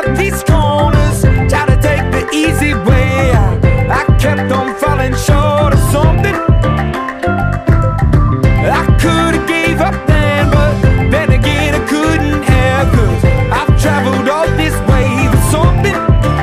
out these corners, try to take the easy way. I kept on falling short of something. I could've gave up then, but then again I couldn't have, 'cause I've traveled all this way for something.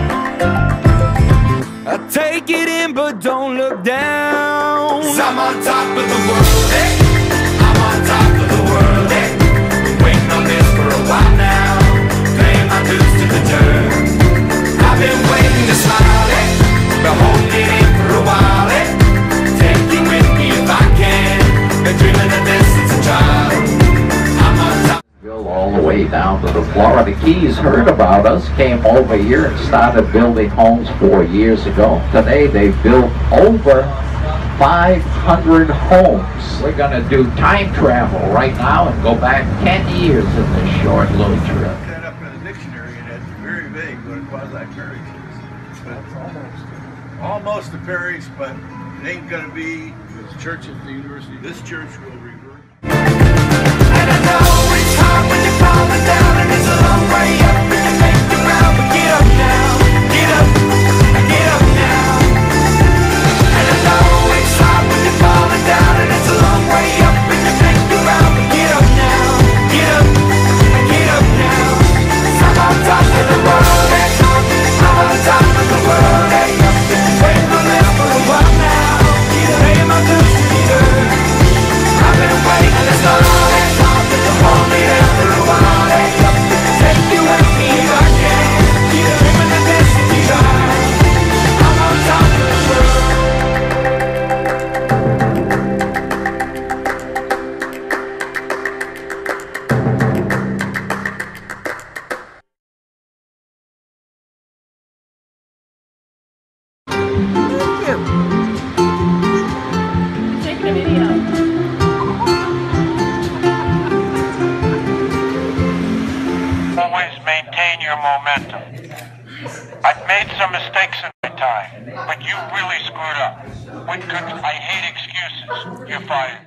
I take it in but don't look down. 'Cause I'm on top of the world, hey. I'm on top of the world, hey. Been waiting on this for a while now, paying my dues to the dirt. I've been waiting to smile, hey. Been holding it in for a while, hey. Take you with me if I can. Been dreaming of this since a child. I'm on top. All the way down to the Florida Keys, heard about us, came over here and started building homes 4 years ago. Today they've built over 500 homes. We're going to do time travel right now and go back 10 years in this short little trip. Look that up in the dictionary and it's very vague what a quasi-parish is. But almost a parish, but it ain't going to be. This church at the university, this church will revert. And I know it's hard when you're falling down, and it's a long way up and you make the round, but get up now, get up, and get up now. And I know it's hard when you're falling down, and it's a long way up and you make the round, but get up now, get up, and get up now. 'Cause I'm on top of the world, hey. I'm on top of the world, hey. Waiting on this for a while now, paying my dues to the earth. I've been waiting this long. Only there for a while, hey. Take you with me if I can. Dreaming of this in the eye. I'm on top of the world. Taking a video. Always maintain your momentum. I've made some mistakes in my time, but you really screwed up. I hate excuses. You're fired.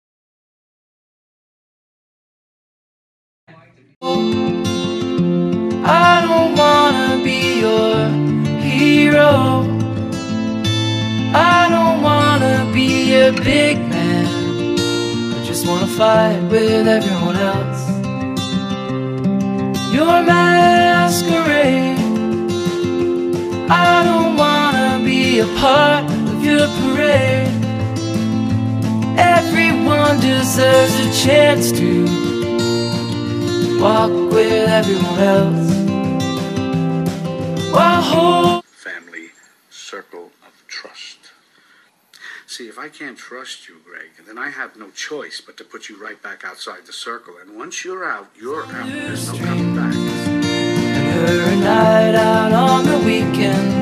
I don't wanna be your hero. I don't wanna be a big man. I just wanna fight with everyone else. Your masquerade. I don't wanna be a part of your parade. Everyone deserves a chance to walk with everyone else. While hold Family circle of trust. See, if I can't trust you, Greg, then I have no choice but to put you right back outside the circle. And once you're out, you're out. There's no coming back. and her a night out on the weekend.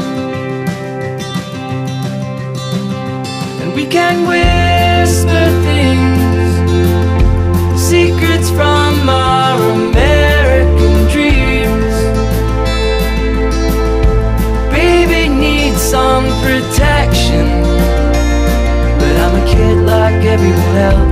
And we can whisper things, secrets from our American dreams. Baby needs some protection, but I'm a kid like everyone else.